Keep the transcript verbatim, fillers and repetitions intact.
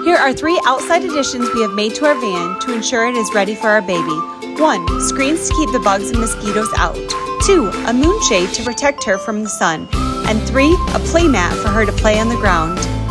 Here are three outside additions we have made to our van to ensure it is ready for our baby. One, screens to keep the bugs and mosquitoes out. Two, a moonshade to protect her from the sun. And three, a play mat for her to play on the ground.